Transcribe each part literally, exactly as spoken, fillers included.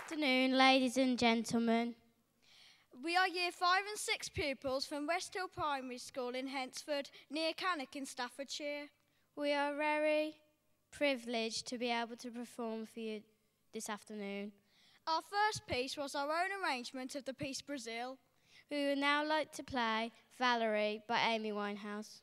afternoon, ladies and gentlemen. We are Year five and six pupils from West Hill Primary School in Hensford, near Cannock in Staffordshire. We are very privileged to be able to perform for you this afternoon. Our first piece was our own arrangement of the piece Brazil. We would now like to play Valerie by Amy Winehouse.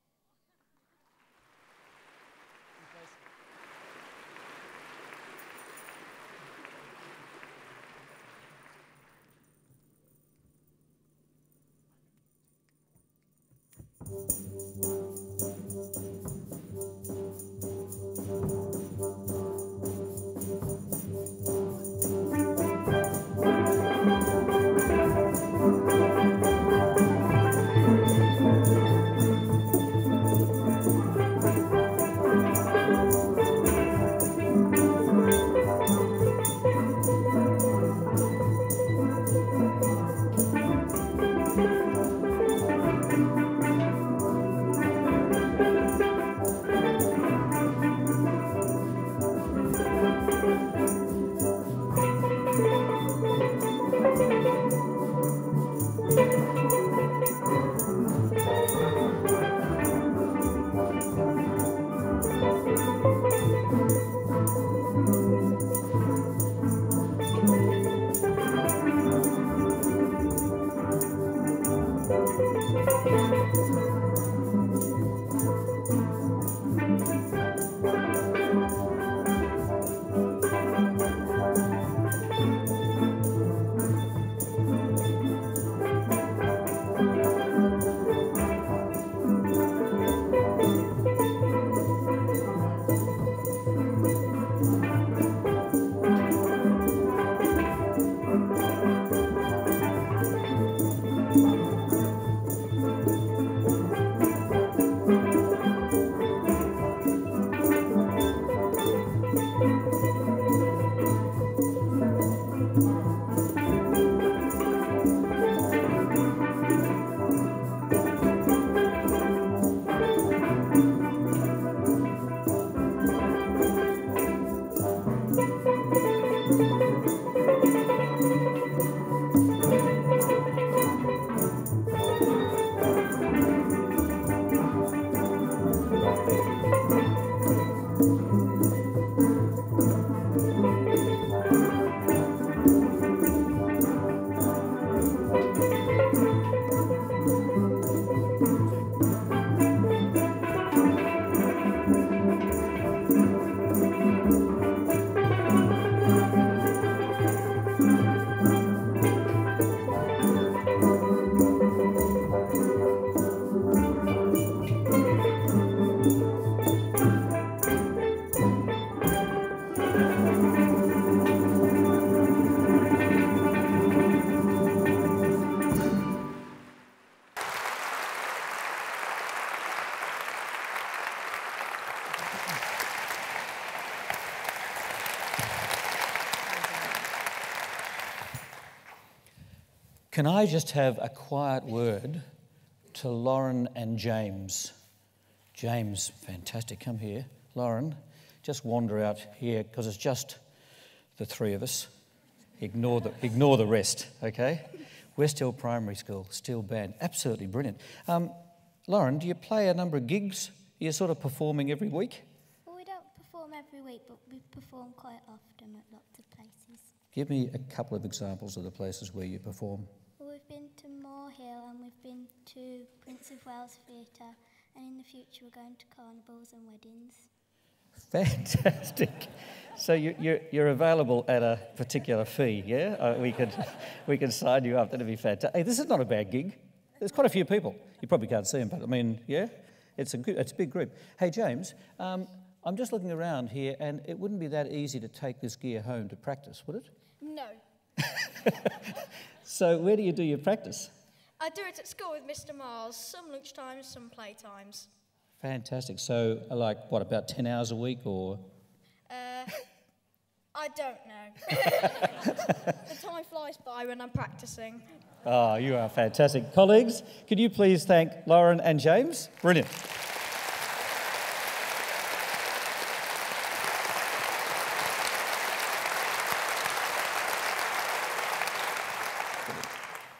Can I just have a quiet word to Lauren and James? James, fantastic, come here. Lauren, just wander out here because it's just the three of us. Ignore the, ignore the rest, okay? West Hill Primary School, steel band, absolutely brilliant. Um, Lauren, do you play a number of gigs? Are you sort of performing every week? Well, we don't perform every week, but we perform quite often at lots of places. Give me a couple of examples of the places where you perform. Well, we've been to Moor Hill and we've been to Prince of Wales Theatre, and in the future we're going to carnivals and weddings. Fantastic. So you, you're, you're available at a particular fee, yeah? Uh, we could we could sign you up. That'd be fantastic. Hey, this is not a bad gig. There's quite a few people. You probably can't see them, but I mean, yeah, it's a good, it's a big group. Hey, James, um, I'm just looking around here, and it wouldn't be that easy to take this gear home to practice, would it? No. So where do you do your practice? I do it at school with Mister Mars, some lunchtimes, some playtimes. Fantastic. So, like, what, about ten hours a week, or? Uh, I don't know. The time flies by when I'm practicing. Oh, you are fantastic. Colleagues, could you please thank Lauren and James? Brilliant.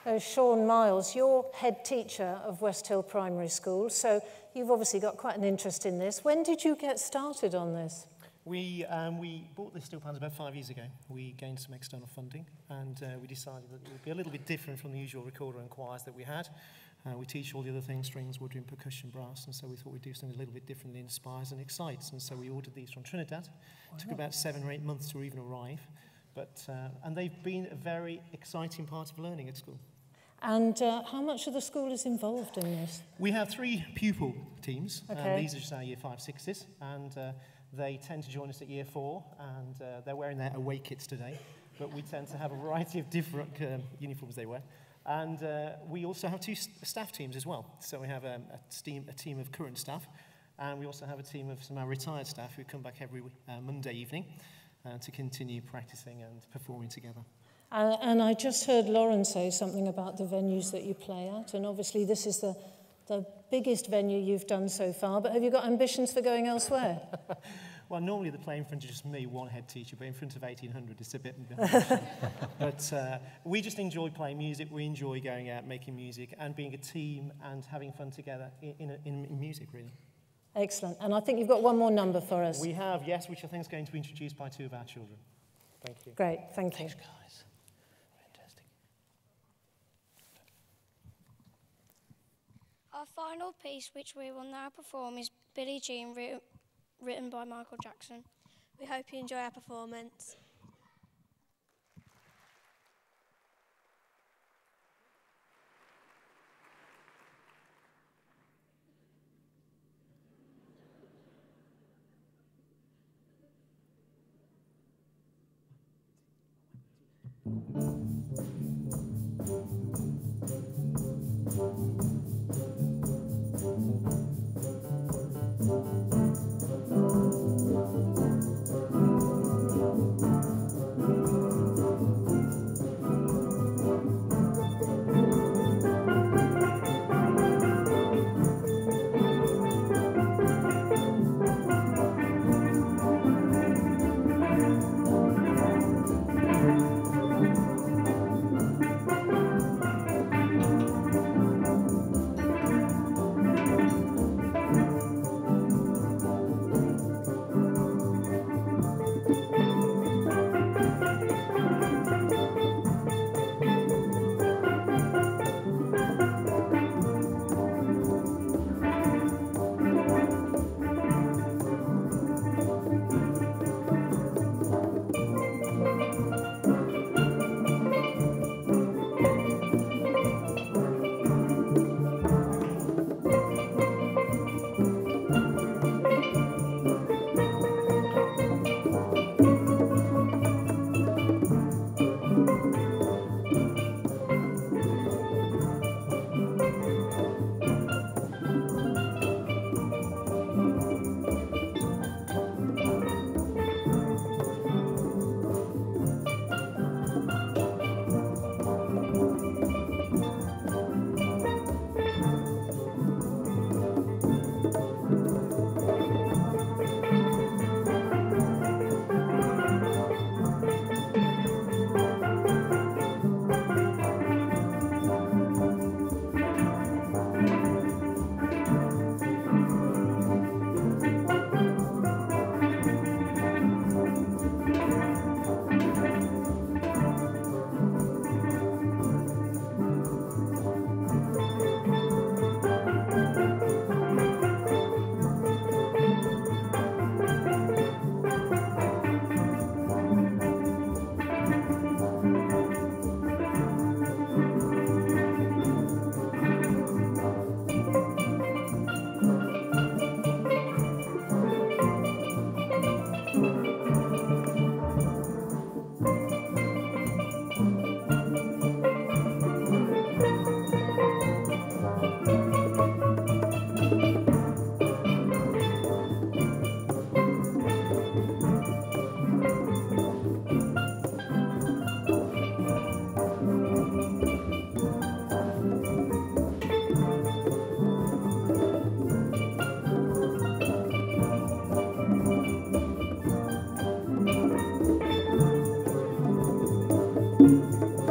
Uh, Sean Miles, you're head teacher of West Hill Primary School, so you've obviously got quite an interest in this. When did you get started on this? We, um, we bought the steel pans about five years ago. We gained some external funding, and uh, we decided that it would be a little bit different from the usual recorder and choirs that we had. Uh, we teach all the other things, strings, woodwind, percussion, brass, and so we thought we'd do something a little bit different that inspires and excites. And so we ordered these from Trinidad. It took about seven or eight months to even arrive, but uh, and they've been a very exciting part of learning at school. And uh, how much of the school is involved in this? We have three pupil teams. Okay. And these are just our year five sixes, and uh, they tend to join us at year four, and uh, they're wearing their away kits today, but we tend to have a variety of different um, uniforms they wear. And uh, we also have two st staff teams as well. So we have um, a, team, a team of current staff, and we also have a team of some of our retired staff who come back every uh, Monday evening uh, to continue practicing and performing together. Uh, and I just heard Lauren say something about the venues that you play at, and obviously this is the, the biggest venue you've done so far, but have you got ambitions for going elsewhere? Well, normally they play in front of just me, one head teacher, but in front of eighteen hundred it's a bit... But uh, we just enjoy playing music, we enjoy going out, making music, and being a team and having fun together in, in, in, in music, really. Excellent. And I think you've got one more number for us. We have, yes, which I think is going to be introduced by two of our children. Thank you. Great, thank you. Thanks, guys. Fantastic. Our final piece, which we will now perform, is Billie Jean, written, written by Michael Jackson. We hope you enjoy our performance. Thank you.